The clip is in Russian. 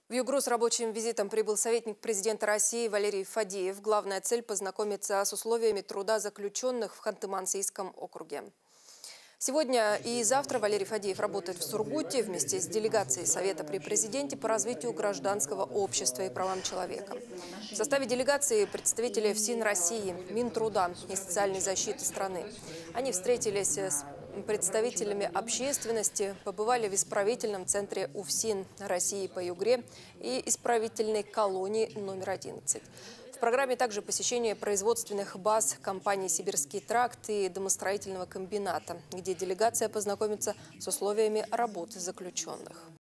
В Югру с рабочим визитом прибыл советник президента России Валерий Фадеев. Главная цель – познакомиться с условиями труда заключенных в Ханты-Мансийском округе. Сегодня и завтра Валерий Фадеев работает в Сургуте вместе с делегацией Совета при президенте по развитию гражданского общества и правам человека. В составе делегации представители ФСИН России, Минтруда и социальной защиты страны. Они встретились с представителями общественности, побывали в исправительном центре УФСИН России по Югре и исправительной колонии номер 11. В программе также посещение производственных баз компании «Сибирский тракт» и домостроительного комбината, где делегация познакомится с условиями работы заключенных.